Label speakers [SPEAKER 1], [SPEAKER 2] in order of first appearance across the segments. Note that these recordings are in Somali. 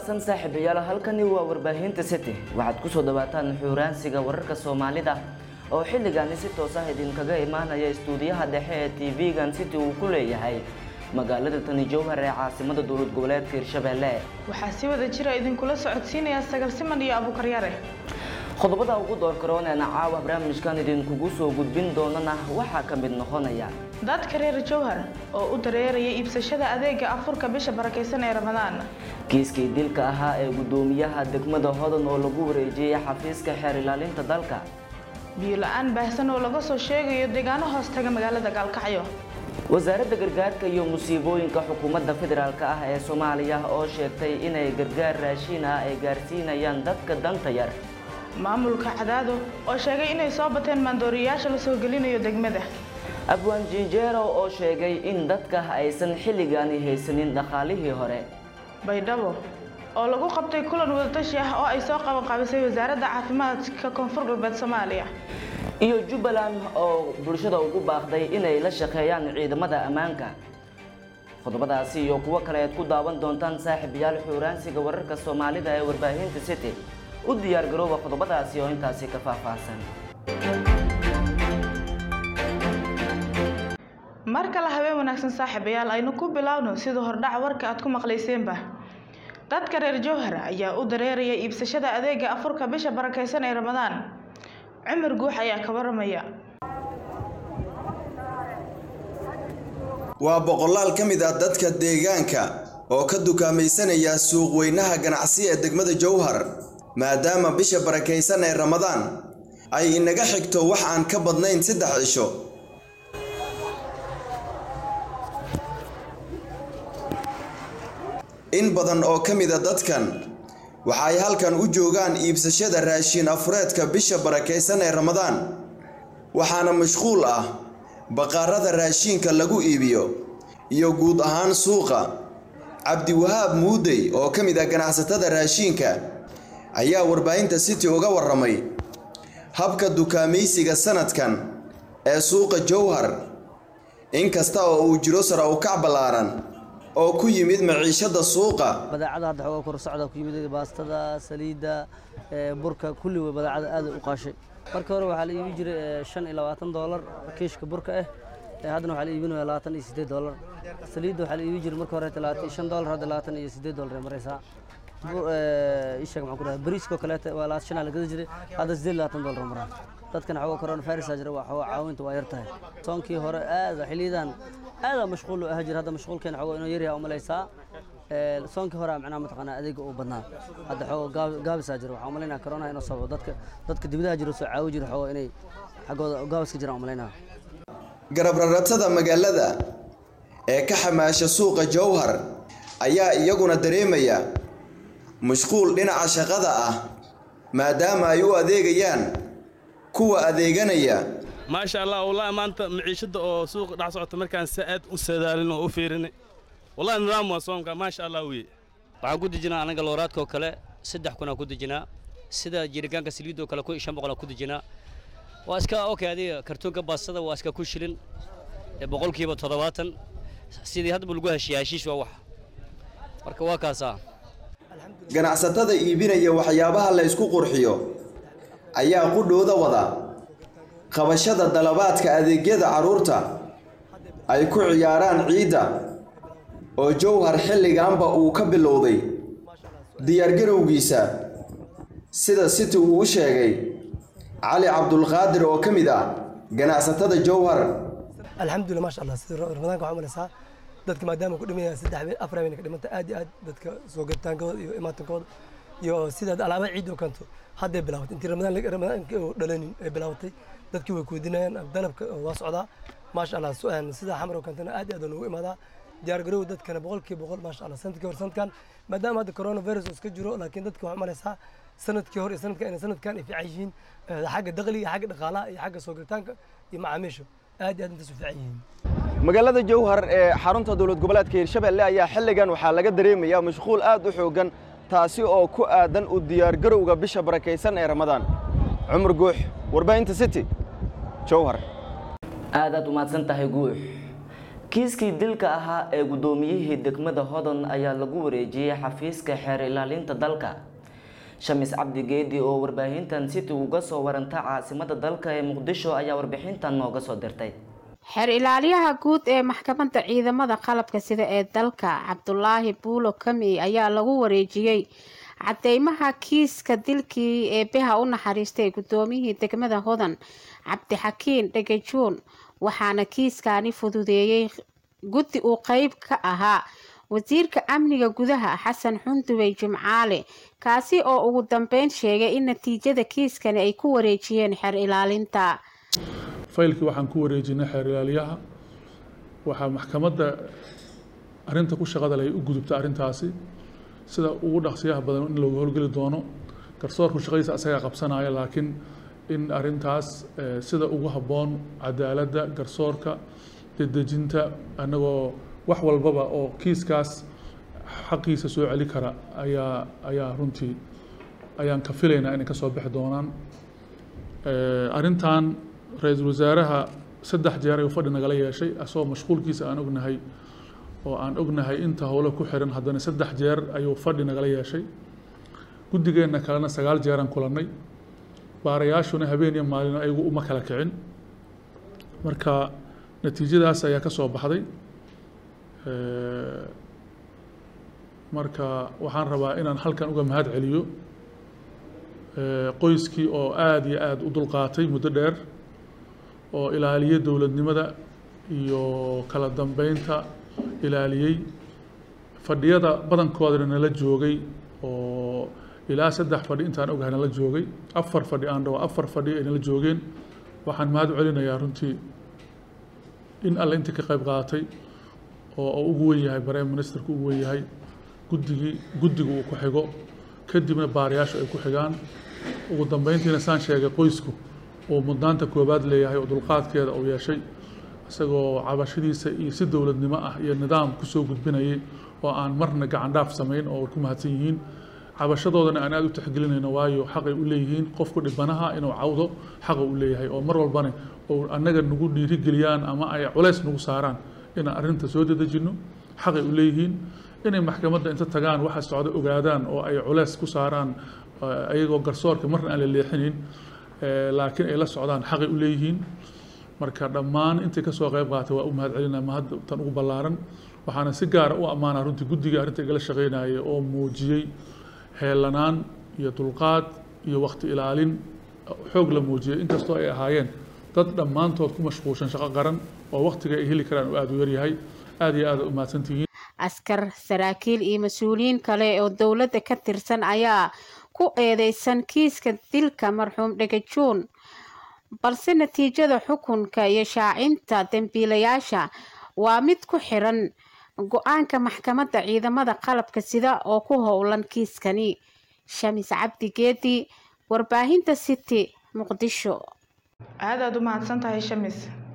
[SPEAKER 1] wanaagsan saaxiibayaal halkani waa warbaahinta City waxaad ku soo dhawaataan xuuraansiga wararka Soomaalida oo xilligan si toos ah idinkaga imaanaya stuudiyaha dhexe ee TV-gan City uu ku leeyahay magaalada Tani Jowhar ee caasimada dowlad goboleedka Hirshabelle
[SPEAKER 2] waxaa si wada jira idinkula socodsiinaya Sagal Siman iyo Abu Karyare
[SPEAKER 1] qodobada ugu door karoonana caawa barnaamijkan idinkugu soo gudbin doonana waxa ka mid noqonaya
[SPEAKER 2] dadka reer Jowhar oo u dareeraya iibsashada adeega afurka bisha barakeysan ee Ramadaan
[SPEAKER 1] kiiskii dilka ahaa ee gudoomiyaha degmada Hodan oo lagu wareejiyay xafiiska xeer ilaalinta dalka
[SPEAKER 2] biyo la'aan baahsan oo laga soo sheegayo deegaano hoos taga magaalada Gaalkacyo
[SPEAKER 1] wasaaradda gargaarka iyo musiibooyinka xukuumadda federaalka ah ee Soomaaliya oo sheegtay inay gargaar raashin ah ay gaarsiinayaan dadka danta yar
[SPEAKER 2] maamulka Cadaado oo sheegay inay soo bateen mandooriyaasha la soo gelinayo degmada
[SPEAKER 1] Abwaan Jinjeero oo sheegay in dadka aysan xilligan haysanin dhaqaalihii hore
[SPEAKER 2] Baydhabo oo lagu qabtay kulan wadatashi ah oo ay soo qabanqaabisay wasaaradda caafimaadka Koonfur Galbeed Soomaaliya
[SPEAKER 1] iyo Jubbaland oo bulshada ugu baaqday inay la shaqeeyaan ciidamada ammaanka qodobadaasi iyo kuwa kale aad ku daawan doontaan saaxiibayaal xuuraansiga wararka Soomaalida ee warbaahinta City u diyaar garooba qodobadaasi oo intaasi ka faahfaahsan
[SPEAKER 2] marka la habeen wanaagsan saaxiibayaal aynu ku bilaawno sida hordhac warka aad ku maqlayseenba dadka reer Jowhar ayaa u dareeraya iibsashada adeega afurka bisha barakeysan ee Ramadaan Cumar Guux ayaa ka waramaya
[SPEAKER 3] waa boqolaal ka mid ah dadka deegaanka oo ka dukaamaysanaya suuq weynaha ganacsi ee degmada Jowhar maadaama bisha barakeysan ee Ramadaan ay inaga xigto wax aan ka badnayn 3 cisho in badan oo ka mid ah dadkan waxa ay halkan u joogaan iibsashada raashin afureedka bisha barakeysan ee Ramadaan waxaana mashquul ah baqaarada raashinka lagu iibiyo iyo guud ahaan suuqa Cabdi Wahaab Muudey oo ka mid ah ganacsatada raashinka ayaa warbaahinta City uga waramay habka dukaamaysiga sanadkan ee suuqa Jowhar inkasta oo uu jiro sare u kac balaaran oo ku yimid maciishada suuqa
[SPEAKER 4] badeecada hadda xoog kor socda ku yimid baastada saliida burka kulli way badeecada aad u qaashay marka hore waxa la iibin jiray $25 kiishka burka haddana waxa la iibinayaa $28 saliida waxa la iibin jiray marka hore $35 hadda $28 maraysa ishaga maxaan ku dhahay bariiska kale waa $5 la gadi jiray hadda $28 maraa dadkan xoog corona virus jira waa caawinta waa yartahay soonkii hore aad xiliidan aad mashquul ah jira hadda mashquulkeen xoog inuu yar yahay umalaysa soonkii hore macnaha mataqana adeega u badnaa hadda xoog gaabisa jira waxa umaleynaa corona inuu sababo dadka dibadaha jira soo caawi jira xoog inay xagooda gaabiska jira umaleynaa
[SPEAKER 3] garab raratada magaalada ee ka xamaasha suuqa Jowhar ayaa iyaguna dareemaya mashquul dhinaca shaqada ah maadaama ay u adeegayaan kuwa adeeganaya
[SPEAKER 5] ما شاء الله والله ما أنت معيشة أو سوق دعسة مركان سعد وسدالين وفيرني والله نظام وصوم ما شاء الله وي
[SPEAKER 6] وعقود جنا أنا قلورات كوكلة سدح كنا كود جنا سدا جيرجان كسليدو كلا كوي شام بقول كود جنا واسكا أوكي هذه كرتون كباسة واسكا كوشلين بقول كيبو تضواتن سيدي هذا بلقوها شيء وواح مركوا كاسا
[SPEAKER 3] ganacsatada iibinaya waxyaabaha la isku qurxiyo ayaa qudhooda wada qabashada dalabaadka adeegyada caruurta ay ku ciyaaraan ciida oo Jowhar xilligaanba uu ka bilowday diyaar garowgiisa sida City uu sheegay Ali Abdul Qadir oo kamid ah ganacsatada Jowhar
[SPEAKER 7] alxamdulillah ma sha Allah sida Ramadaanka waxa malaysa dadka maadaama ku dhimanaya 3 habeen ka dhimanta aad dadka soo gabtaankooda iyo imaatankooda iyo sida alaaba ciid oo kanto hadda bilaawtay intii Ramadaanka oo dhalanin ay bilaawtay dadkii way koodinayaan dalabka waa socdaa ma sha Allah sida xamar oo kantana aad ugu imaada diyaar garow dadkana 100% ma sha Allah sanadkan maadaama hadda corona virus iska jiro laakiin dadka waxa malaysa sanadkii hore sanadkan ay fiican xagga dakhliga xagga dhaqaalaha iyo xagga soo galitaanka iyo macaamiisha aad inta soo fiican
[SPEAKER 3] magaalada Jowhar ee xarunta dowlad goboleedka Hirshabelle ayaa xilligan waxa laga dareemayaa mashquul aad u xoogan taasi oo ku aadan u diyaar garowga bisha barakeysan ee Ramadaan Cumar Guux warbaahinta City Jowhar
[SPEAKER 1] aad u mahadsan tahay Guux kiiskii dilka ahaa ee gudoomiyihii degmada Hodan ayaa lagu wareejiyay xafiiska xeer ilaalinta dalka. Shamis Cabdi Geedi oo warbaahintan City uga soo waranta caasimada dalka ee Muqdisho ayaa warbixintan nooga soo dirtay.
[SPEAKER 8] xeer ilaaliyaha guud ee maxkamadda ciidamada qalabka sida ee dalka Cabdullaahi Buulo Kami ayaa lagu wareejiyay cadeymaha kiiska dilkii ee beha u naxariistay gudoomiyihii degmada Hodan Cabdixakiin Dhagajoon waxaana kiiskani fududeeyay guddi uu qayb ka ahaa wasiirka amniga gudaha Xasan Xundubey Jimcaale kaasi oo ugu dambeyn sheegay in natiijada kiiskani ay ku wareejiyeen xeer ilaalinta.
[SPEAKER 9] faylkii waxaan ku wareejinay xeer ilaaliyaha waxa maxkamadda arinta ku shaqada leh u gudubta arintaasi sida ugu dhaqsiyaha badan in loo howlgali doono garsoorku shaqadiisa asaga qabsanaya laakiin in arintaas sida ugu haboon cadaaladda garsoorka dedejinta anagoo wax walbaba oo kiiskaas xaqiisa soo celi kara ayaa runtii ayaan ka filaynaa inay ka soo bixi doonaan arintan ra'iisul wasaaraha 3 jeer ayuu fadhi nagala yeeshay asoo mashquulkiisa aan ognahay inta howlo ku xiran haddana 3 jeer ayuu fadhi nagala yeeshay guddigeena kalena 9 jeer aan kulanay baarayaashuna habeen iyo maalin ayagu uma kala kicin marka natiijadaas ayaa ka soo baxday marka waxaan rabaa inaan halkan uga mahad celiyo qoyskii oo aad iyo aad u dulqaatay muddo dheer oo ilaaliyay dowladnimada iyo kala dambeynta ilaaliyay fadhiyada badankoodana nala joogay oo ilaa 3 fadhi intaan ogahay nala joogay 4 fadhi aan dhaw 4 fadhi ay nala joogeen waxaan mahad celinayaa runtii in alla inta ka qayb qaatay oo ugu weyn yahay Prime Ministerku ugu weyn yahay guddigu uu ku xigo kadibna baariyaashu ay ku xigaan ugu dambeyntiina saan sheegay qoysku oo mudnaanta koobaad leeyahay oo dulqaadkeeda uu yeeshay isagoo cabashadiisa iyo si dowladnimo ah iyo nidaam ku soo gudbinayay oo aan marna gacan dhaaf sameyn oo ku mahadsan yihiin cabashadoodana aan aad u tixgelinayno waayo xaqay u leeyihiin qofku dhibanaha inuu cawdo xaq u leeyahay oo mar walbana oo annaga nagu dhiirigeliyaan ama ay culays nagu saaraan in arinta soo dedejino xaqay u leeyihiin inay maxkamadda inta tagaan waxa socda ogaadaan oo ay culays ku saaraan ayagoo garsoorka marna aan la leexinin laakiin ay la socdaan xaqay u leeyihiin marka dhammaan intii ka soo qayb qaatay waa u mahad celinaa mahad tan ugu ballaaran waxaana si gaar ah u ammaanaa runtii guddiga arrinta igala shaqeynaya oo muujiyay heelanaan iyo dulqaad iyo waqti ilaalin xoog la muujiyay inkastoo ay ahaayeen dad dhammaantood ku mashquulsan shaqo qaran oo waqtiga ay heli karaan oo aad u yar yahay aad iyo aad u mahadsantihiin
[SPEAKER 8] askar saraakiil iyo mas'uuliyiin kale oo dowladda ka tirsan ayaa ku eedeysan kiiska dilka marxuum Dhagajoon balse natiijada xukunka iyo shaacinta dambiilayaasha waa mid ku xiran go'aanka maxkamadda ciidamada qalabka sida oo ku howlan kiiskani. Shamis Cabdi Geedi warbaahinta City Muqdisho.
[SPEAKER 2] aad u mahadsantahay Shamis.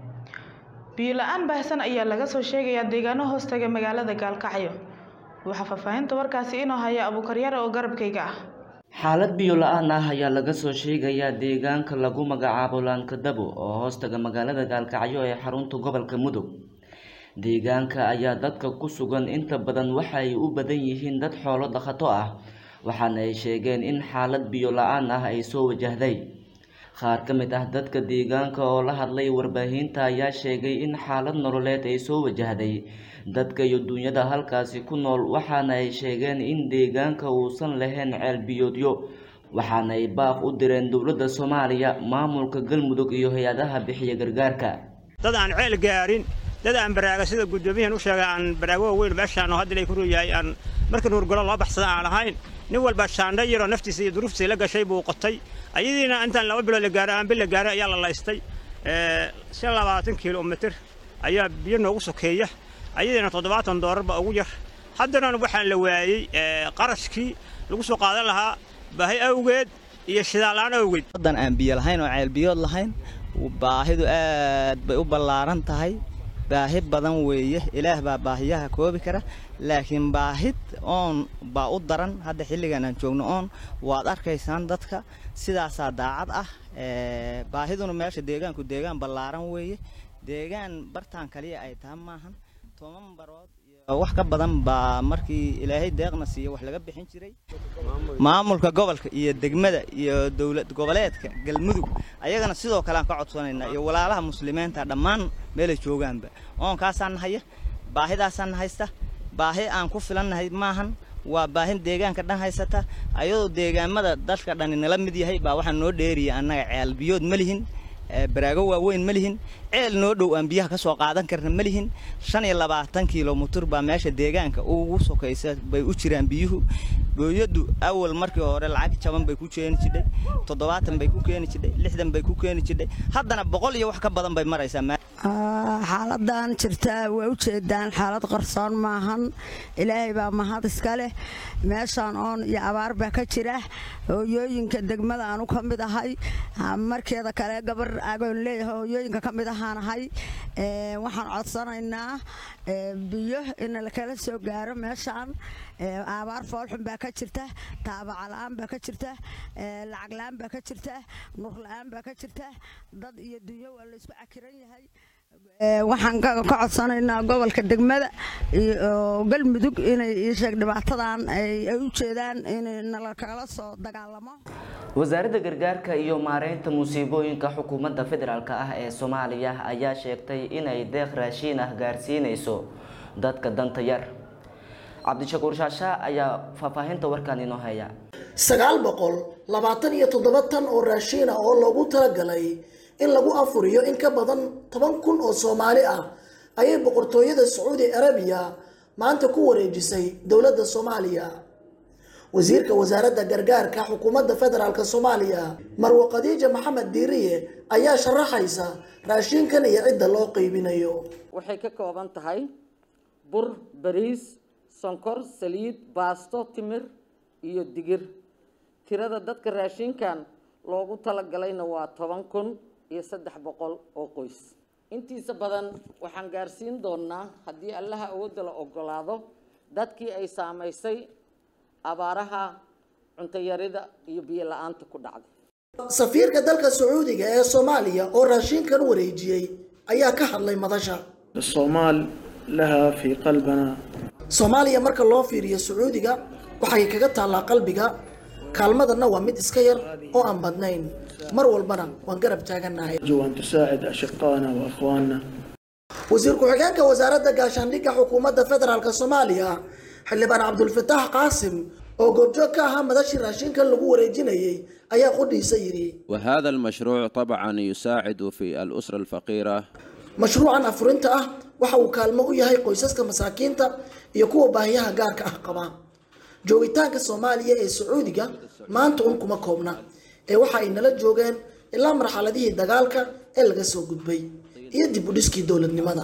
[SPEAKER 2] biyo la'aan baahsan ayaa laga soo sheegayaa deegaano hoostaga magaalada Gaalkacyo waxa faafahinta warkaasi inoo haya Abuukaryar oo garabkayga ah.
[SPEAKER 1] xaalad biyo la'aan ah ayaa laga soo sheegayaa deegaanka lagu magacaabo Laankadabo oo hoostaga magaalada Gaalkacyo ee xarunta gobolka Mudug. deegaanka ayaa dadka ku sugan inta badan waxa ay u badan yihiin dad xoolo dhaqato ah waxaana ay sheegeen in xaalad biyo la'aan ah ay soo wajahday. qaar ka mid ah dadka deegaanka oo la hadlay warbaahinta ayaa sheegay in xaalad nololeed ay soo wajahday dadka iyo dunyada halkaasi ku nool waxaana ay sheegeen in deegaanka uusan lahayn ceel biyoodyo waxaana ay baaq u direen dowladda Soomaaliya maamulka Galmudug iyo hay'adaha bixiya gargaarka.
[SPEAKER 10] dad aan ceel gaarin dad aan baraaga sida gudoomiyahan u sheegay aan baraago weyn meeshaan oo hadda ay ku ruuyahay aan marka nuurgalo loo baxsada aan ahayn nin walba shaandha yaro naftiisa iyo duruuftiisa la gashay buu qotay ayadiina intaan 2 bilood la gaaray aan bil la gaaray ayaa la laystay 20 kiiloomitir ayaa biyo noogu sokeeya ayadiina $70 ba ugu yar haddana waxaan la waayay qarashkii lagu soo qaadan lahaa baahi awgeed iyo shidaalaan awgeed
[SPEAKER 11] wadan aan biyo lahayn oo ceel biyood lahayn baahidu aad bay u ballaaran tahay baahi badan weeye ilaah baa baahiyaha koobi kara laakiin baahid oon baa u daran hadda xilligan aan joogno oon waad arkaysaan dadka sidaas daacad ah baahiduna meesha deegaanku deegaan ballaaran weeye deegaan bartaan kaliya ay tahay maahan 10 barood wax ka badan baa markii ilaahay deeqna siiyo wax laga bixin jiray maamulka gobolka iyo degmada iyo dawlad goboleedka galmudug ayagana sidoo kale aan ka codsanaynaa iyo walaalaha muslimiinta dhammaan meel ay joogaanba oon kaasaan haya baahidaasaan haysta baahi aan ku filannahay maahan waa baahin deegaanka dhan haysata ayadoo deegaamada dadka dhan nala mid yahay baa waxaan noo dheeriyay annaga ceel biyood ma lihin baraago waaweyn ma lihin ceel noo dhow aan biyaha ka soo qaadan karna ma lihin 25 kiiloomitir baa meesha deegaanka ugu sokaysa bay u jiraan biyuhu gooyadu awal markii hore lacag jaban bay ku keeni jiray 70 bay ku keeni jiray 60 bay ku keeni jiray haddana 100 iyo wax ka badan bay maraysaa
[SPEAKER 12] xaaladan jirta way u jeedaan xaalad qarsoon maahan ilaahay baa mahad iska leh meeshan oon iyo abaar baa ka jira hooyooyinka degmada aanu ka mid ahay markeeda kale gabar agoon leeyahay hooyooyinka ka mid ahaanahay waxaan codsanaynaa biyo in la kala soo gaaro meeshan abaar foolxun baa ka jirta taabac la'aan baa ka jirta lacag la'aan baa ka jirta nur la'aan baa ka jirta dad iyo dunyo waa la isku cakiran yahay waxaan ka codsanaynaa gobolka degmada iyo galmudug inay sheeg dhibaatadan ay u jeedaan in nala kala soo dagaalamo
[SPEAKER 1] wasaaradda gargaarka iyo maareynta musiibooyinka xukuumadda federaalka ah ee Soomaaliya ayaa sheegtay inay deeq raashin ah gaarsiinayso dadka danta yar Cabdishakuur Shaasha ayaa faahfaahinta warkan inoo haya
[SPEAKER 13] 927 tan oo raashin ah oo loogu talagalay in lagu afuriyo in ka badan 10,000 oo Soomaali ah ayay boqortooyada Saudi Arabia maanta ku wareejisay dawladda Soomaaliya wasiirka wasaaradda gargaarka xukuumadda federaalka Soomaaliya Marwo Khadiija Maxamed Diiriye ayaa sharaxaysa raashinkan iyo cidda loo qaybinayo
[SPEAKER 14] waxay ka kooban tahay bur bariis sonkor saliid baasto timir iyo digir tirada dadka raashinkan loogu talagalayna waa 10,300 oo qoys intiisa badan waxaan gaarsiin doonaa haddii Allaha awoodda la ogolaado dadkii ay saameysay abaaraha cunto yarida iyo biyo la'aanta ku dhacday
[SPEAKER 13] safiirka dalka Sacuudiga ee Soomaaliya oo raashinkan wareejiyay ayaa ka hadlay madasha
[SPEAKER 15] Soomaal laha fi qalbana
[SPEAKER 13] Soomaaliya marka loo fiiriyo Sacuudiga waxay kaga taalaa qalbiga kaalmadana waa mid iska yar oo aan badnayn mar walbana waan garab taaganahay
[SPEAKER 15] waan tusaacid ashqaana wa akhwaana
[SPEAKER 13] wasiir ku-xigeenka wasaaradda gaashaandhigga xukuumadda federaalka Soomaaliya xildhibaan Cabdul Fattaax Qaasim oo goobjoog ka ahaa madashii raashinkan lagu wareejinayay ayaa qudhiisa yiri
[SPEAKER 16] وهذا المشروع طبعا يساعد في الأسرة الفقيرة
[SPEAKER 13] مشروعا أفرنتا waxa uu kaalmo u yahay qoysaska masaakiinta iyo kuwa baahiyaha gaarka ah qaba joogitaanka Soomaaliya ee Sacuudiga maanta kuma koobna ee waxa ay nala joogeen ilaa marxaladihii dagaalka ee laga soo gudbay iyo dib u dhiskii dawladnimada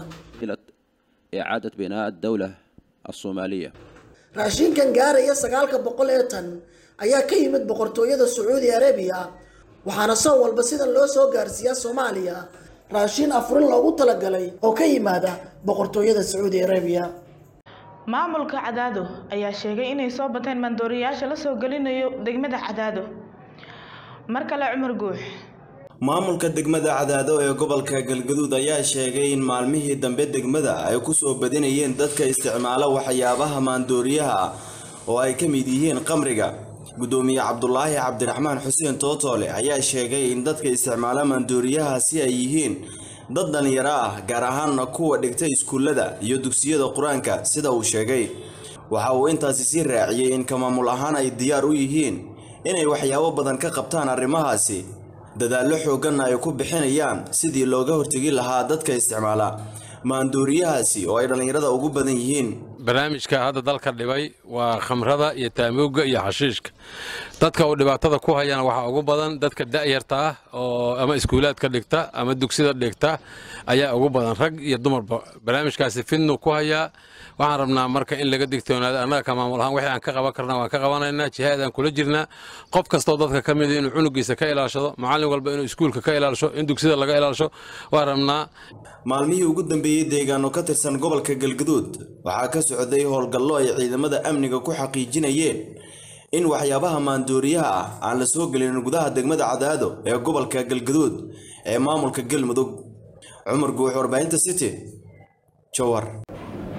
[SPEAKER 16] إعادة بناء الدولة الصومالية
[SPEAKER 13] raashinkan gaaraya 900 tan ayaa ka yimid boqortooyada Saudi Arabia waxaana soo walba sidan loo soo gaarsiiyaa Soomaaliya raashin afrin loogu talagalay oo ka yimaada boqortooyada Saudi Arabia
[SPEAKER 2] maamulka Cadaado ayaa sheegay inay soo bateen mandooriyaasha la soo galinayo degmada Cadaado markale Cumar Guux
[SPEAKER 3] maamulka degmada Cadaado ee gobolka Galgaduud ayaa sheegay in maalmihii dambe degmada ay ku soo badinayeen dadka isticmaala waxyaabaha maandooriyaha oo ay ka mid yihiin qamriga gudoomiye Cabdullaahi Cabdiraxmaan Xuseen Tootole ayaa sheegay in dadka isticmaala maandooriyaha si ay yihiin dad dhalinyaro ah gaar ahaan kuwa dhigtay iskuulada iyo dugsiyada Quraanka sida uu sheegay waxa uu intaasi si raaciyay in maamul ahaan ay diyaar u yihiin inay waxyaabo badan ka qabtaan arrimahaasi dadaallo xoogan ay ku bixinayaan sidii looga hortagi lahaa dadka isticmaala maandooriyahaasi oo ay dhalinyarada ugu badan yihiin
[SPEAKER 17] barnaamijka hadda dalka dhibay waa khamrada iyo taamowga iyo xashiishka dadka uu dhibaatada ku hayana waxa ugu badan dadka da'yarta ah oo ama iskuulaadka dhigta ama dugsiyada dhigta ayaa ugu badan rag iyo dumarba barnaamijkaasi fidnu ku haya waxaan rabnaa marka in laga digtoonaado annaga ka maamul ahaan wixii aan ka qaban karnaa waan ka qabanaynaa jihaad aan kula jirnaa qof kastoo dadka ka mid inuu cunugiisa ka ilaashado macallin walba inuu iskuulka ka ilaasho in dugsiyada laga ilaasho waan rabnaa
[SPEAKER 3] maalmihii ugu dambeeyay deegaano ka tirsan gobolka Galgaduud waxaa ka socday howlgallo ay ciidamada amniga ku xaqiijinayeen in waxyaabaha maandooriyaha ah aan la soo gelin gudaha degmada Cadaado ee gobolka Galgaduud ee maamulka Galmudug Cumar Guux warbaahinta City Jowhar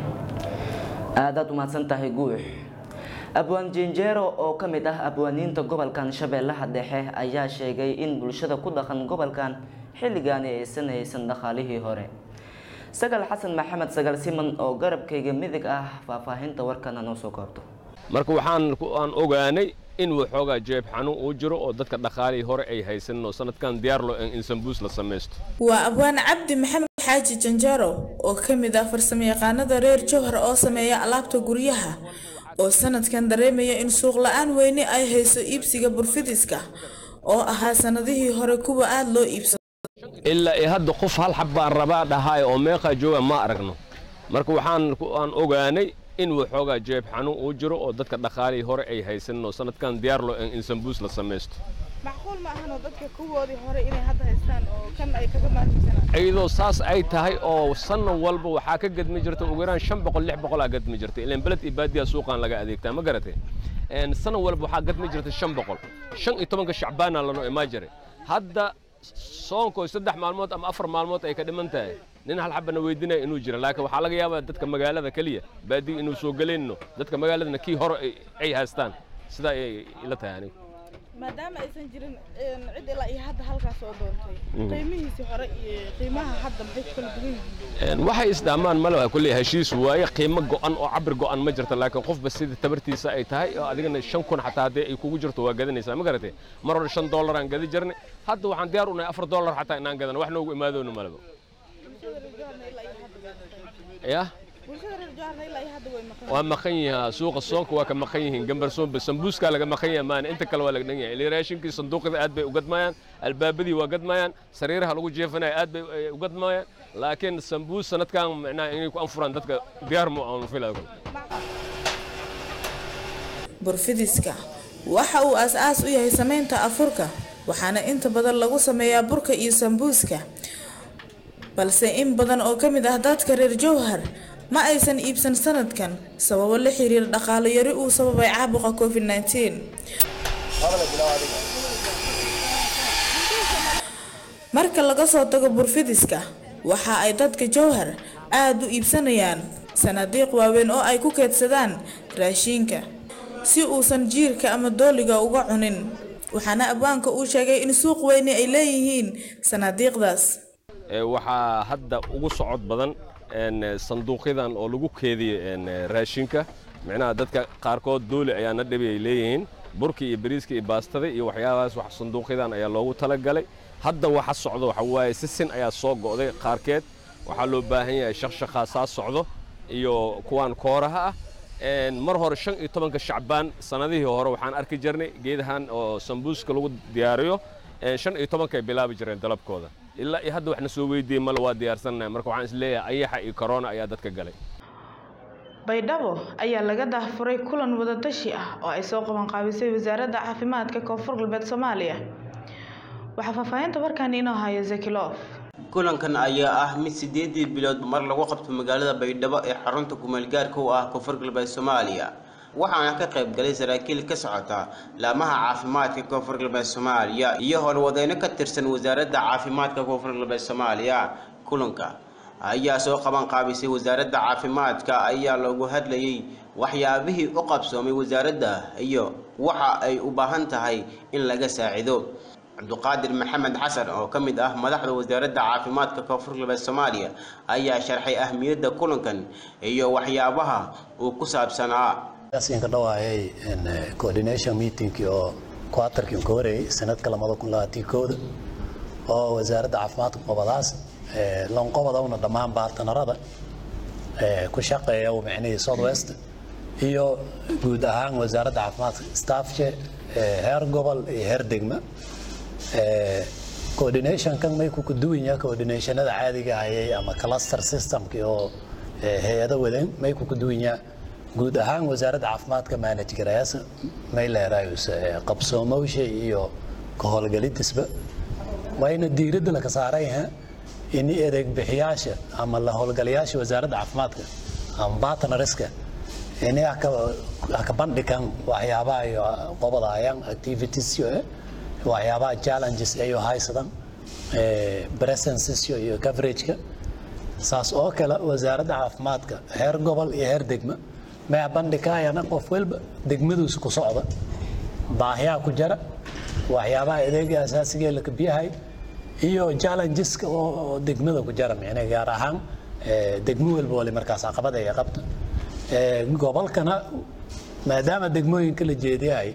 [SPEAKER 1] aadaad u mahadsan tahay guux. abwaan Jinjeero oo ka mid ah abwaaniinta gobolkan Shabeellaha Dhexe ayaa sheegay in bulshada ku dhaqan gobolkan xilligan aysan haysan dhaqaalihii hore. Sagal Xasan Maxamed Sagal Siman oo garabkayga midig ah faahfaahinta warkan noo soo koobto.
[SPEAKER 18] marka waxaan ogaanay in waxoogaa jeeb xanuun uu jiro oo dadka dhaqaalihii hore ay haysan oo sanadkan diyaar loo in sambuus la sameesto.
[SPEAKER 2] waa abwaan Cabdi Maxamed Xaaji Jinjeero oo ka mid ah farsamayaqaanada reer Jowhar oo sameeya alaabta guryaha oo sanadkan dareemaya in suuq la'aan weyn ay hayso iibsiga burfidiska oo ahaa sanadihii hore kuwa aad loo iibsado
[SPEAKER 18] ilaa ay hadda qof hal xab baan rabaa dhahay oo meeqa jooga ma aragno marka waxaan ogaanay in waxoogaa jeeb xanuun uu jiro oo dadka dhaqaalihii hore ay haysan oo sanadkan diyaar loo in sambuus la sameesto.
[SPEAKER 2] macquul ma ahan oo dadka kuwoodii hore inay hadda haystaan oo kan ay kaga maarmaysanaan
[SPEAKER 18] iyadoo saas ay tahay oo sanad walba waxaa ka gadmi jirta ugu yaraan 500 600 gadmi jirta ilaan balad ibaadiya suuqan laga adeegtaa ma garatay sanad walba waxaa gadmi jirta 500 15 Shacbaan lano imaajire hadda soonko 3 maalmood ama 4 maalmood ay ka dhiman tahay nin hal xabana weydiinay inuu jiro laakiin waxa laga yaabaa dadka magaalada kaliya baadi inuu soo galeyno dadka magaaladana kii hore ay haystaan sida ay ila tahay aniga
[SPEAKER 2] maadaama aysan jirin cid ilaa iyo hadda halkaas oo doontay qiimihiisa hore iyo qiimaha hadda maxay kala duwan yihiin
[SPEAKER 18] waxay isdaamaan malaha kulli heshiis waaye qiimo go'an oo cabir go'an ma jirto laakiin qofba sida tabartiisa ay tahay oo adigana 5,000 xataa hadii ay kugu jirto waa gadanaysaa ma garatay mar hore $5 aan gadi jirnay hadda waxaan diyaar u nahay $4 xataa inaan gadano wax noogu imaadoono malaba ya waa maqan yahay suuqa soonka waa ka maqan yihiin gambar soonba sambuuska laga maqan yahay maana inta kale waa laga dhan yahay raashinkii sanduuqada aad bay u gadmayaan albaabadii waa gadmayaan sariiraha lagu jeefanayo aad bay u gadmayaan laakiin sambuus sanadkan macnaa inay ku anfuraan dadka diyaar mu aan filayo
[SPEAKER 2] burfidiska waxa uu aas u yahay sameynta afurka waxaana inta badan lagu sameeyaa burka iyo sambuuska balse in badan oo ka mid ah dadka reer Jowhar ma aysan iibsan sanadkan sababo la xiriir dhaqaale yari uu sababay caabuqa COVID-19 marka laga soo tago burfidiska waxa ay dadka Jowhar aad u iibsanayaan sanadiiq waaweyn oo ay ku keedsadaan raashinka si uusan jiirka ama dooliga uga cunin waxaana abwaanka uu sheegay in suuq weyn ay leeyihiin sanadiiqdaas
[SPEAKER 18] waxaa hadda ugu socod badan sanduuqyadan oo lagu keediyo raashinka macnaha dadka qaarkood dooli ayaa na dhibay leeyihiin burkii iyo bariiska iyo baastada iyo waxyaabahaas wax sanduuqyadan ayaa loogu talagalay hadda waxa socdo waxa waaye sisin ayaa soo go'day qaarkeed waxaa loo baahan yahay shaqshaqaasaa socdo iyo kuwaan kooraha ah mar hore 15 Shacbaan sanadihii hore waxaan arki jirnay geedahan oo sambuuska lagu diyaariyo 15 ay bilaabi jireen dalabkooda ilaa iyo hadda waxna soo weydiiyay mal waa diyaarsanay marka waxaan is leeyahay ayaxa iyo corona ayaa dadka galay
[SPEAKER 2] Baydhabo ayaa laga daahfuray kulan wada tashi ah oo ay soo qaban qaabisay wasaaradda caafimaadka Koonfur Galbeed Soomaaliya waxa faahfaahinta warkan inoo haya Zakiloof
[SPEAKER 19] kulankan ayaa ah mid 8 bilood mar lagu qabto magaalada Baydhabo ee xarunta kumeelgaarka u ah Koonfur Galbeed Soomaaliya waxaana ka qayb galay saraakiil ka socota laamaha caafimaadka Koonfur Galbeed Soomaaliya iyo howlwadayno ka tirsan wasaaradda caafimaadka Koonfur Galbeed Soomaaliya kulanka ayaa soo qaban qaabisay wasaaradda caafimaadka ayaa loogu hadlayay waxyaabihii u qabsoomay wasaaradda iyo waxa ay u baahan tahay in laga saacido Abdulqaadir Maxamed Xasan oo ka mid ah madaxda wasaaradda caafimaadka Koonfur Galbeed Soomaaliya ayaa sharxay ahmiyadda kulankan iyo waxyaabaha uu ku saabsanaa
[SPEAKER 20] ka dhawaayay coordination meeting oo quarterkii ka horeeyay sanadka 2021 oo wasaaradda caafimaadka qobadaas lan qobadawna dhamaan baartanarada ku shaqeeya oo macnaheedu Southwest iyo guud ahaan wasaaradda caafimaadka staffke heer gobol iyo heer degmo coordination kan may ku duwan yahay coordinationada caadiga ah ama cluster system oo hay'ado wadan may ku duwan yahay guud ahaan wasaaradda caafimaadka manage garaysa may leedahay qabsoomowsha iyo ka howlgalidisba wayna diiradda la ka saaray in adeeg bixiyaasha ama la howlgalayaasha wasaaradda caafimaadka ama partnerska inay ka bandhigaan waxyaabaha iyo qobadayaan activities waxyaabaha challenges ay haysadaan presences iyo coverage-ka saas oo kale wasaaradda caafimaadka heer gobol iyo heer degmo ma bandhigayana qof walba degmadiisa ku socda baahiyaha ku jira waxyaabaha adeega asaasiga la kabiyahay iyo challengeska oo degmada ku jira macnaheedu gaar ahaan degmo walba wali markaas caqabad ay qabto gobolkana maadaama degmooyinka la jeediyay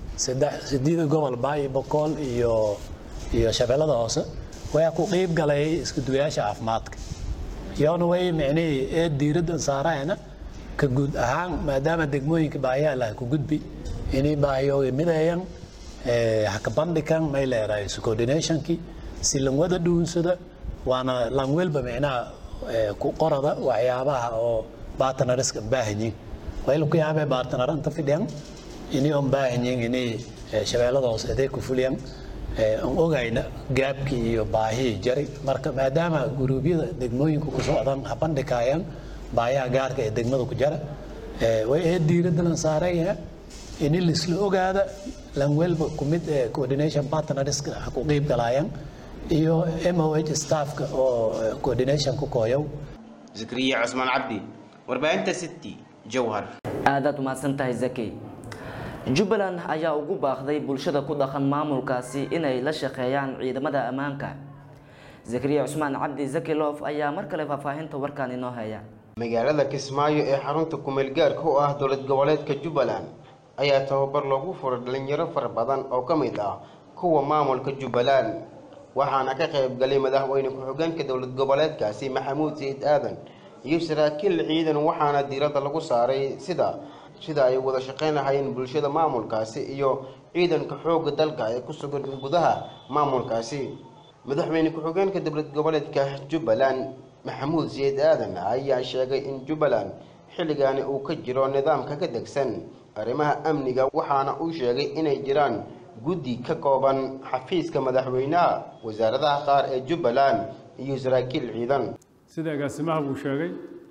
[SPEAKER 20] sideed gobol Baay Boqol iyo Shabeellada Hoose way ku qayb galay isku duwayaasha caafimaadka iyana way macnaheedu diiradda saarayna ka guud ahaan maadaama degmooyinka baahiyaha la ku gudbi inay baahiyo midayaan haka bandhigan may leedahay coordinationki si lan wada dhuunsada waana lan walba macnaha ku qorada waxyaabaha oo partners-ka baahanyiin way ku yaabay partner-anta fidyan inay baahanyiin inay Shabeellada Hoose adeeg ku fuliyaan aan ogayna gaabki iyo baahi jari marka maadaama guruubyada degmooyinka ku socdaan bandhigayaan baahiyaha gaarka ee degmada ku jira way diiradda la saaraya in la isla ogaada lan walba kumid coordination partners-ka ku qayb galayaan iyo MOH staff-ka oo coordination ku kooyow
[SPEAKER 19] Zakariya Cusmaan Cabdi warbaahinta City Jowhar
[SPEAKER 1] aad u mahadsantahay Zaki Jubbaland ayaa ugu baaqday bulshada ku dhaqan maamulkaasi inay la shaqeeyaan ciidamada ammaanka Zakariya Cusmaan Cabdi Zaki Loof ayaa mar kale faahfaahinta warkan inoo haya
[SPEAKER 19] magaalada Kismaayo ee xarunta kumeel gaarka u ah dowlad goboleedka Jubbaland ayaa tababar loogu furay dhalinyaro fara badan oo ka mid ah kuwa maamulka Jubbaland waxaana ka qayb galay madaxweyne ku-xigeenka dowlad goboleedkaasi Maxamuud Sayid Aadan iyo saraakiil ciidan waxaana diiradda lagu saaray sida ay wada shaqeyn lahaayeen bulshada maamulkaasi iyo ciidanka xoogga dalka ee ku sugan gudaha maamulkaasi madaxweyne ku-xigeenka dowlad goboleedka Jubbaland Maxamuud Sayid Aadan ayaa sheegay in Jubbaland xilligan uu ka jiro nidaamka ka degsan arrimaha amniga waxaana uu sheegay inay jiraan guddi ka kooban xafiiska madaxweynaha wasaaradaha qaar ee Jubbaland iyo saraakiil ciidan
[SPEAKER 9] sida agaasimaha uu sheegay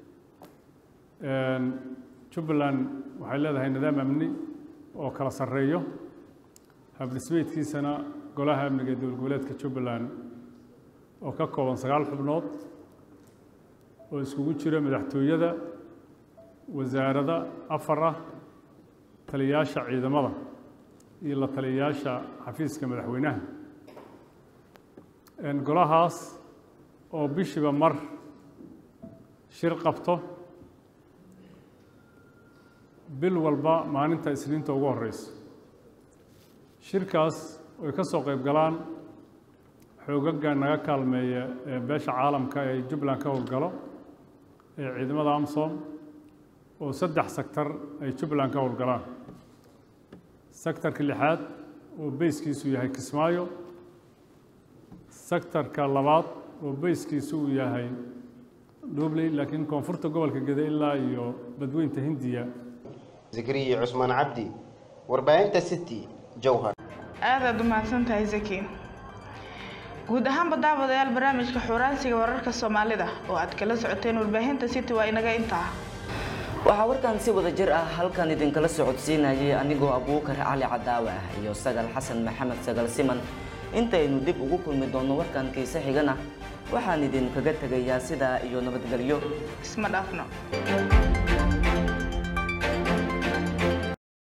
[SPEAKER 9] Jubbaland waxay leedahay nidaam amni oo kala sareeyo habdhismeedkiisana golaha amniga dowlad goboleedka Jubbaland oo ka kooban 9 xubnood oo isugu jira madaxtooyada wasaarada 4 taliyaasha ciidamada iyo la taliyaasha xafiiska madaxweynaha golahaas oo bishiba mar shir qabto bil walba maalinta isniinta ugu horeysa shirkaas oo ka soo qayb galaan xoogaga naga kaalmeeya beesha caalamka ee Jubbaland ka howlgalo ee ciidamada AMSOM oo 3 sektor ay Jubbaland ka howlgalaan sektorka 6aad oo bayskiisu yahay Kismaayo sektorka 2aad oo bayskiisu yahay Dubley laakiin koonfurta gobolka Gedo ilaa iyo badweynta Hindiya
[SPEAKER 19] Zakariya Cusmaan Cabdi warbaahinta City Jowhar
[SPEAKER 2] aad u mahadsantahay Zaki guud ahaan daawadayaal barnaamijka xuraansiga wararka Soomaalida oo aad kala socoteen warbaahinta City waa inaga intaa
[SPEAKER 1] waxaa warkan si wada jir ah halkan idin kala socodsiinayay anigoo Abuukar Cali Cadaawe iyo Sagal Xasan Maxamed Sagal Siman intaynu dib ugu kulmi doono warkan kiisa xigana waxaan idin kaga tagayaa sida iyo nabadgelyo
[SPEAKER 2] isma dhaafno